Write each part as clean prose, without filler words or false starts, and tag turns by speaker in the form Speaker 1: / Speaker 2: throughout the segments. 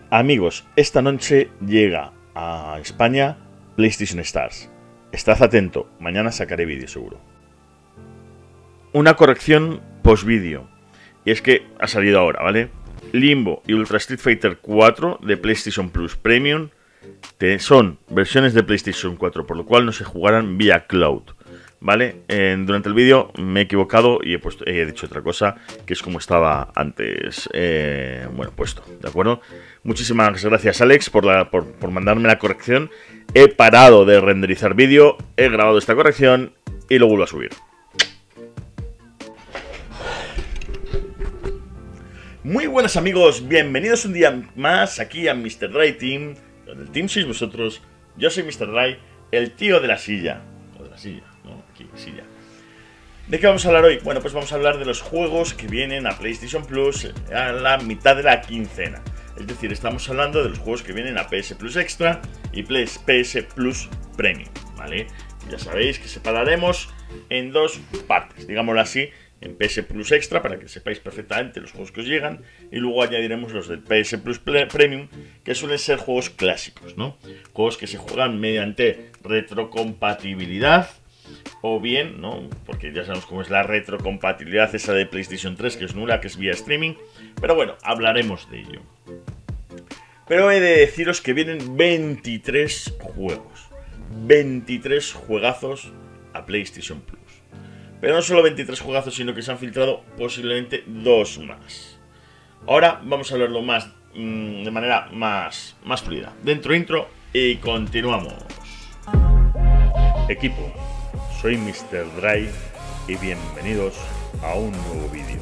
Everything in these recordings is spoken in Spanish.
Speaker 1: Amigos, esta noche llega a España PlayStation Stars. Estad atento, mañana sacaré vídeo seguro. Una corrección post-vídeo. Y es que ha salido ahora, ¿vale? Limbo y Ultra Street Fighter 4 de PlayStation Plus Premium son versiones de PlayStation 4, por lo cual no se jugarán vía cloud, ¿vale? Durante el vídeo me he equivocado y he dicho otra cosa, que es como estaba antes, puesto, ¿de acuerdo? Muchísimas gracias, Alex, por mandarme la corrección. He parado de renderizar vídeo, he grabado esta corrección y lo vuelvo a subir. Muy buenas, amigos, bienvenidos un día más aquí a Mr. Dry Team, donde el team sois vosotros. Yo soy Mr. Dry, el tío de la silla. O de la silla, ¿no? Aquí, silla. ¿De qué vamos a hablar hoy? Bueno, pues vamos a hablar de los juegos que vienen a PlayStation Plus a la mitad de la quincena. Es decir, estamos hablando de los juegos que vienen a PS Plus Extra y PS Plus Premium, ¿vale? Ya sabéis que separaremos en dos partes, digámoslo así. En PS Plus Extra, para que sepáis perfectamente los juegos que os llegan, y luego añadiremos los del PS Plus Premium, que suelen ser juegos clásicos, ¿no? Juegos que se juegan mediante retrocompatibilidad, o bien, ¿no? Porque ya sabemos cómo es la retrocompatibilidad esa de PlayStation 3, que es nula, que es vía streaming, pero bueno, hablaremos de ello. Pero he de deciros que vienen 23 juegos, 23 juegazos a PlayStation Plus. Pero no solo 23 juegazos, sino que se han filtrado posiblemente 2 más. Ahora vamos a hablarlo más de manera más fluida. Dentro intro y continuamos. Equipo, soy Mr. Dry y bienvenidos a un nuevo vídeo.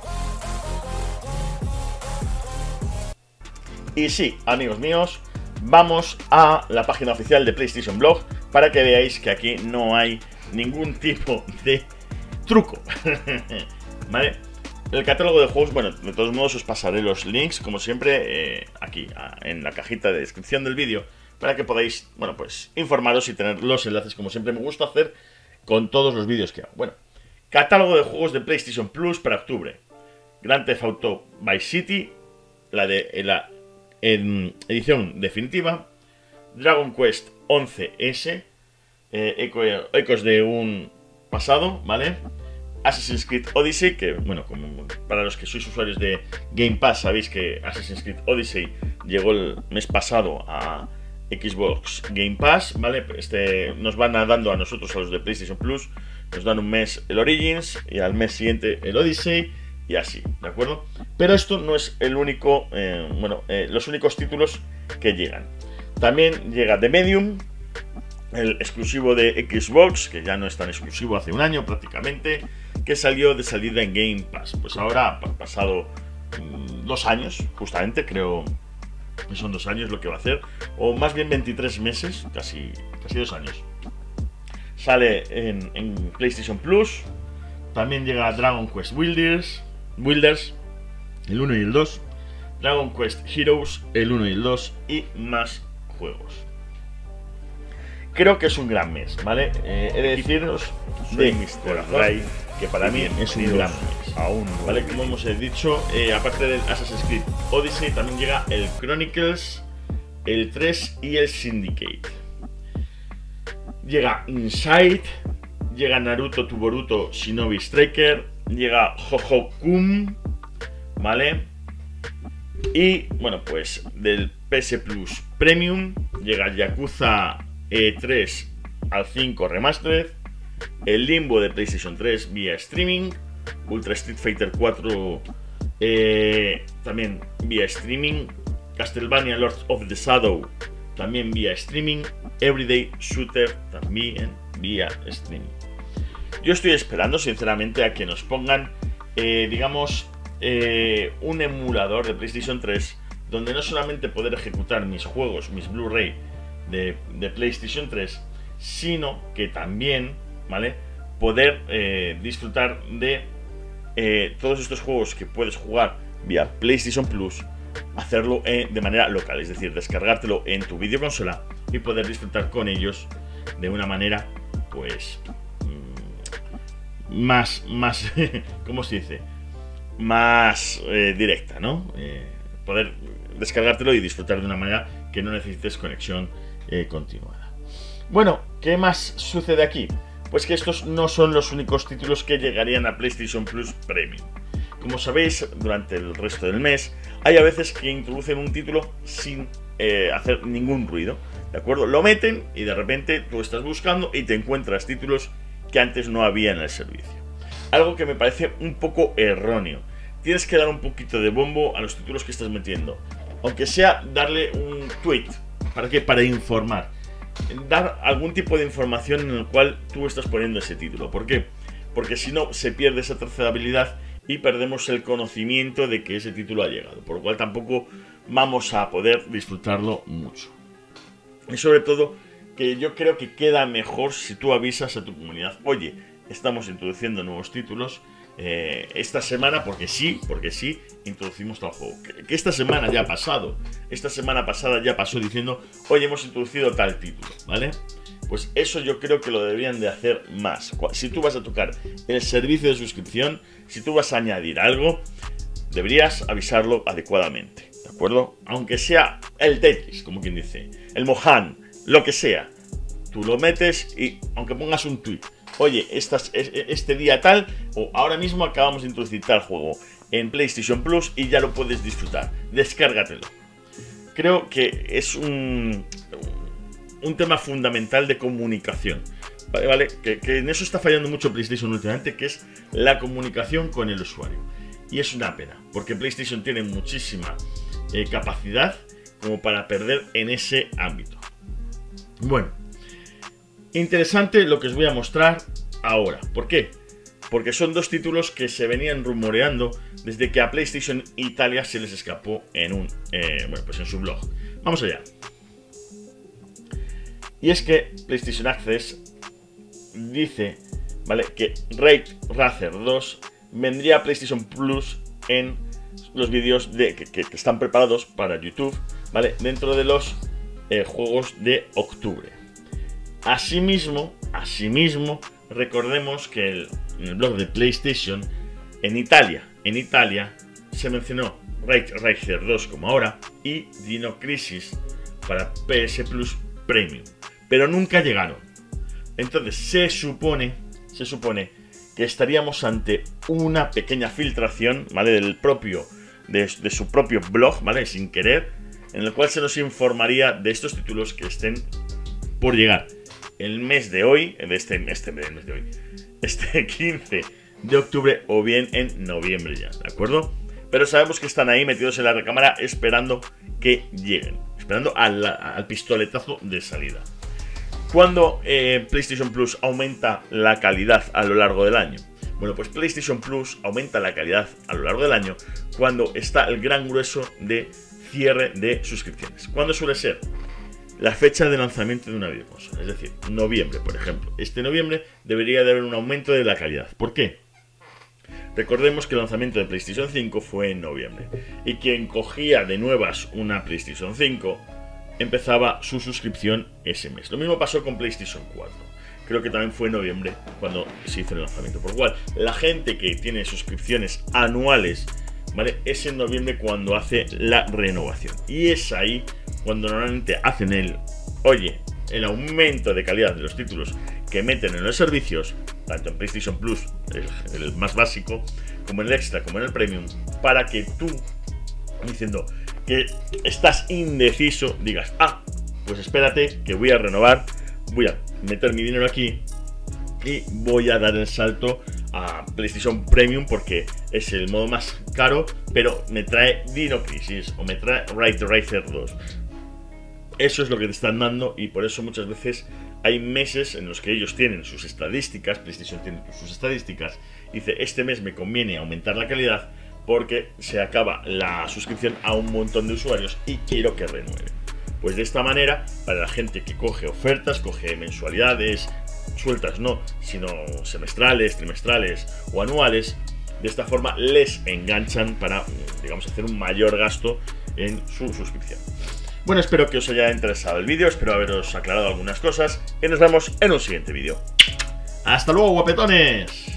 Speaker 1: Y sí, amigos míos, vamos a la página oficial de PlayStation Blog para que veáis que aquí no hay ningún tipo de truco. ¿Vale? El catálogo de juegos, bueno, de todos modos os pasaré los links, como siempre, aquí en la cajita de descripción del vídeo, para que podáis, bueno, pues informaros y tener los enlaces, como siempre me gusta hacer con todos los vídeos que hago. Bueno, catálogo de juegos de PlayStation Plus para octubre. Grand Theft Auto Vice City, la edición definitiva. Dragon Quest 11S, ecos de un pasado, ¿vale? Assassin's Creed Odyssey, que bueno, como para los que sois usuarios de Game Pass sabéis que Assassin's Creed Odyssey llegó el mes pasado a Xbox Game Pass, ¿vale? Nos van dando a nosotros, a los de PlayStation Plus, nos dan un mes el Origins y al mes siguiente el Odyssey y así, ¿de acuerdo? Pero esto no es el único, los únicos títulos que llegan. También llega The Medium, el exclusivo de Xbox, que ya no es tan exclusivo, hace un año prácticamente, que salió de salida en Game Pass. Pues ahora ha pasado 2 años, justamente, creo que son 2 años lo que va a hacer, o más bien 23 meses, casi 2 años. Sale en PlayStation Plus. También llega Dragon Quest Builders, el 1 y el 2, Dragon Quest Heroes, el 1 y el 2, y más juegos. Creo que es un gran mes, ¿vale? He de deciros de Mr. Dry que para mí es un gran mes, ¿vale? Como hemos dicho, aparte del Assassin's Creed Odyssey, también llega el Chronicles, el 3 y el Syndicate. Llega Inside, llega Naruto to Boruto Shinobi Striker, llega Hohokum, ¿vale? Y, bueno, pues del PS Plus Premium llega Yakuza 3 al 5 Remastered, el Limbo de PlayStation 3 vía streaming, Ultra Street Fighter 4 también vía streaming, Castlevania Lords of the Shadow también vía streaming, Everyday Shooter también vía streaming. Yo estoy esperando sinceramente a que nos pongan, un emulador de PlayStation 3 donde no solamente poder ejecutar mis juegos, mis Blu-ray de PlayStation 3, sino que también, ¿vale?, poder disfrutar de todos estos juegos que puedes jugar vía PlayStation Plus, hacerlo de manera local, es decir, descargártelo en tu videoconsola y poder disfrutar con ellos de una manera, pues, más ¿cómo se dice? Más directa, ¿no? poder descargártelo y disfrutar de una manera que no necesites conexión continuada. Bueno, ¿qué más sucede aquí? Pues que estos no son los únicos títulos que llegarían a PlayStation Plus Premium. Como sabéis, durante el resto del mes hay a veces que introducen un título sin hacer ningún ruido, ¿de acuerdo? Lo meten y de repente tú estás buscando y te encuentras títulos que antes no había en el servicio. Algo que me parece un poco erróneo. Tienes que dar un poquito de bombo a los títulos que estás metiendo, aunque sea darle un tweet. ¿Para qué? Para informar. Dar algún tipo de información en el cual tú estás poniendo ese título. ¿Por qué? Porque si no, se pierde esa trazabilidad y perdemos el conocimiento de que ese título ha llegado. Por lo cual tampoco vamos a poder disfrutarlo mucho. Y sobre todo, que yo creo que queda mejor si tú avisas a tu comunidad: oye, estamos introduciendo nuevos títulos esta semana, porque sí, introducimos tal juego. Que esta semana ya ha pasado. Esta semana pasada ya pasó diciendo: oye, hemos introducido tal título, ¿vale? Pues eso yo creo que lo deberían de hacer más. Si tú vas a tocar el servicio de suscripción, si tú vas a añadir algo, deberías avisarlo adecuadamente, ¿de acuerdo? Aunque sea el Tetris, como quien dice, el Mohan, lo que sea, tú lo metes y aunque pongas un tweet: oye, este día tal, o ahora mismo acabamos de introducir tal juego en PlayStation Plus y ya lo puedes disfrutar, descárgatelo. Creo que es un tema fundamental de comunicación, ¿vale? Que en eso está fallando mucho PlayStation últimamente, que es la comunicación con el usuario. Y es una pena, porque PlayStation tiene muchísima capacidad como para perder en ese ámbito. Bueno, interesante lo que os voy a mostrar ahora. ¿Por qué? Porque son dos títulos que se venían rumoreando desde que a PlayStation Italia se les escapó en en su blog. Vamos allá. Y es que PlayStation Access dice, ¿vale?, que Raid Racer 2 vendría a PlayStation Plus en los vídeos que están preparados para YouTube, ¿vale?, dentro de los juegos de octubre. Asimismo, recordemos que en el blog de PlayStation, en Italia se mencionó Raid Racer 2 como ahora y Dino Crisis para PS Plus Premium, pero nunca llegaron. Entonces se supone que estaríamos ante una pequeña filtración, ¿vale?, de su propio blog, ¿vale?, sin querer, en el cual se nos informaría de estos títulos que estén por llegar el mes de hoy, este 15 de octubre o bien en noviembre ya, ¿de acuerdo? Pero sabemos que están ahí metidos en la recámara esperando que lleguen, esperando al pistoletazo de salida. ¿Cuándo PlayStation Plus aumenta la calidad a lo largo del año? Bueno, pues PlayStation Plus aumenta la calidad a lo largo del año cuando está el gran grueso de cierre de suscripciones. ¿Cuándo suele ser? La fecha de lanzamiento de una videoconsola, es decir, noviembre, por ejemplo. Este noviembre debería de haber un aumento de la calidad. ¿Por qué? Recordemos que el lanzamiento de PlayStation 5 fue en noviembre y quien cogía de nuevas una PlayStation 5 empezaba su suscripción ese mes. Lo mismo pasó con PlayStation 4. Creo que también fue en noviembre cuando se hizo el lanzamiento. Por lo cual, la gente que tiene suscripciones anuales, ¿vale?, es en noviembre cuando hace la renovación. Y es ahí cuando normalmente hacen el aumento de calidad de los títulos que meten en los servicios, tanto en PlayStation Plus, el más básico, como en el Extra, como en el Premium, para que tú, diciendo que estás indeciso, digas: ah, pues espérate, que voy a renovar, voy a meter mi dinero aquí y voy a dar el salto a PlayStation Premium porque es el modo más caro, pero me trae Dino Crisis o me trae Raid Racer 2. Eso es lo que te están dando y por eso muchas veces hay meses en los que ellos tienen sus estadísticas, PlayStation tiene sus estadísticas, y dice: este mes me conviene aumentar la calidad porque se acaba la suscripción a un montón de usuarios y quiero que renueve. Pues de esta manera, para la gente que coge ofertas, coge mensualidades, sueltas no, sino semestrales, trimestrales o anuales, de esta forma les enganchan para, digamos, hacer un mayor gasto en su suscripción. Bueno, espero que os haya interesado el vídeo, espero haberos aclarado algunas cosas y nos vemos en un siguiente vídeo. ¡Hasta luego, guapetones!